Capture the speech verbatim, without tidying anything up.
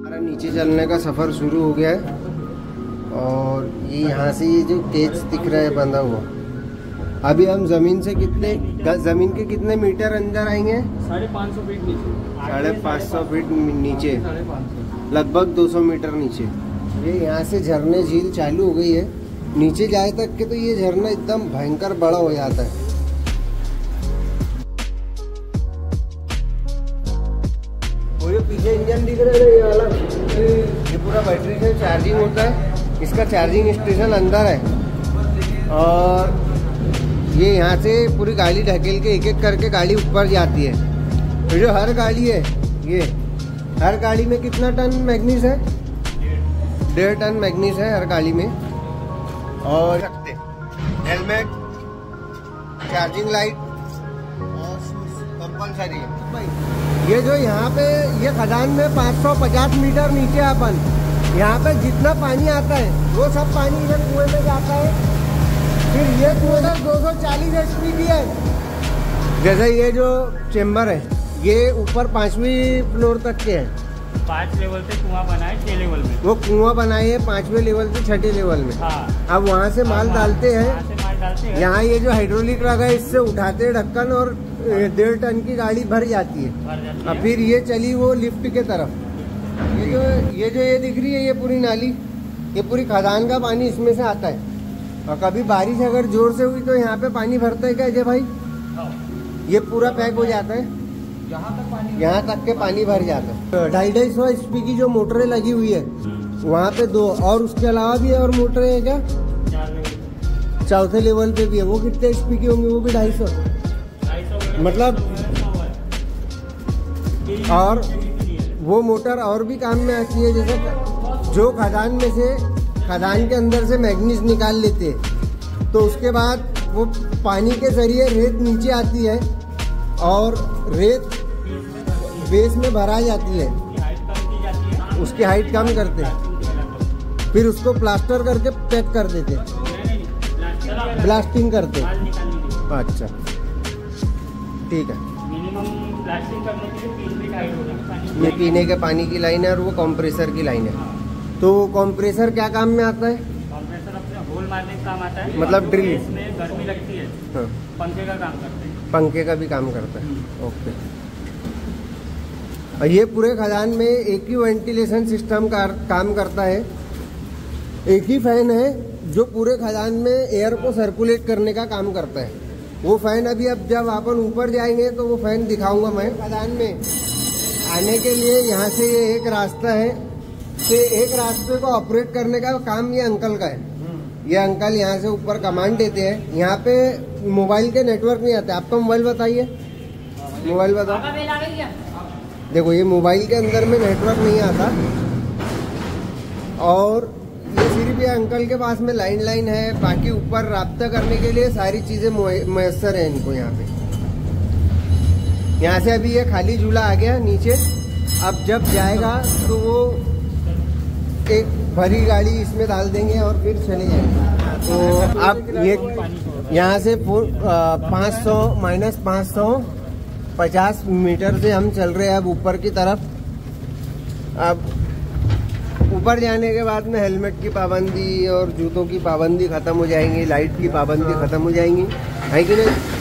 हमारा नीचे चलने का सफ़र शुरू हो गया है और ये यहाँ से ये जो केज दिख रहा है बंधा हुआ, अभी हम ज़मीन से कितने ज़मीन के कितने मीटर अंदर आएंगे? साढ़े पाँच सौ फीट नीचे। साढ़े पाँच सौ फीट नीचे, लगभग दो सौ मीटर नीचे। ये यहाँ से झरने झील चालू हो गई है, नीचे जाए तक के तो ये झरना एकदम भयंकर बड़ा हो जाता है। वो जो पीछे इंजन दिख रहा है ये वाला, ये पूरा बैटरी से चार्जिंग होता है। इसका चार्जिंग स्टेशन अंदर है और ये यहाँ से पूरी गाड़ी ढकेल के एक एक करके गाड़ी ऊपर जाती है। तो जो हर गाड़ी है, ये हर गाड़ी में कितना टन मैग्नीज है? डेढ़ टन मैग्नीज है हर गाड़ी में। और हेलमेट, चार्जिंग लाइट और कंपलसरी है। ये जो यहाँ पे ये खदान में पाँच सौ पचास मीटर नीचे अपन, यहाँ पे जितना पानी आता है वो सब पानी इधर कुएं में जाता है। फिर ये कुएं दो सौ चालीस एच पी की है। जैसे ये जो चेम्बर है ये ऊपर पांचवी फ्लोर तक के है। पांच लेवल से कुआं बना है, छह लेवल में वो कुआं बनाए है पांचवे लेवल से छठे लेवल में। हाँ। अब वहाँ से माल डालते हैं, यहाँ ये जो हाइड्रोलिक लगा है इससे उठाते हैं ढक्कन और डेढ़ टन की गाड़ी भर जाती है। अब फिर ये चली वो लिफ्ट के तरफ। ये जो ये जो ये दिख रही है ये पूरी नाली, ये पूरी खदान का पानी इसमें से आता है। और कभी बारिश अगर जोर से हुई तो यहाँ पे पानी भरता है क्या अजय भाई? ये पूरा पैक हो जाता है, यहाँ तक पानी यहाँ तक के पानी भर जाता है। ढाई ढाई सौ एच पी की जो मोटरें लगी हुई है वहाँ पे दो, और उसके अलावा भी और मोटरें है क्या? चौथे लेवल पे भी है। वो कितने एच पी की होंगी? वो भी ढाई सौ मतलब। और वो मोटर और भी काम में आती है, जैसे जो खदान में से खदान के अंदर से मैग्नीज निकाल लेते हैं तो उसके बाद वो पानी के जरिए रेत नीचे आती है और रेत बेस में भरा जाती है, उसकी हाइट कम करते हैं, फिर उसको प्लास्टर करके पैक कर देते हैं, ब्लास्टिंग करते हैं। अच्छा ठीक है। ये पीने के पानी की लाइन है और वो कंप्रेसर की लाइन है। तो कंप्रेसर क्या काम में आता है? कंप्रेसर अपने होल मारने का काम आता है, मतलब ड्रिल। इसमें गर्मी लगती है। हाँ। पंखे का काम करते हैं। पंखे का भी काम करता है। ओके। और ये पूरे खदान में एक ही वेंटिलेशन सिस्टम का काम करता है। एक ही फैन है जो पूरे खदान में एयर को सर्कुलेट करने का काम करता है। वो फैन अभी अब जब अपन ऊपर जाएंगे तो वो फैन दिखाऊंगा मैं। खदान में आने के लिए यहाँ से ये एक रास्ता है, तो एक रास्ते को ऑपरेट करने का काम ये अंकल का है। ये अंकल यहाँ से ऊपर कमांड देते हैं। यहाँ पे मोबाइल के नेटवर्क नहीं आते। आपका मोबाइल बताइए, मोबाइल बताओ। देखो ये मोबाइल के अंदर में नेटवर्क नहीं आता और ये सिर्फ ये अंकल के पास में लाइन लाइन है, बाकी ऊपर राब्ता करने के लिए सारी चीजें मुयस्सर है इनको यहाँ पे। यहाँ से अभी ये खाली झूला आ गया नीचे, अब जब जाएगा तो वो एक भरी गाड़ी इसमें डाल देंगे और फिर चले जाएंगे। तो अब ये यहाँ से पाँच सौ माइनस पाँच सौ पचास मीटर से हम चल रहे हैं अब ऊपर की तरफ। अब ऊपर जाने के बाद में हेलमेट की पाबंदी और जूतों की पाबंदी खत्म हो जाएंगी, लाइट की पाबंदी खत्म हो जाएंगी, है कि नहीं?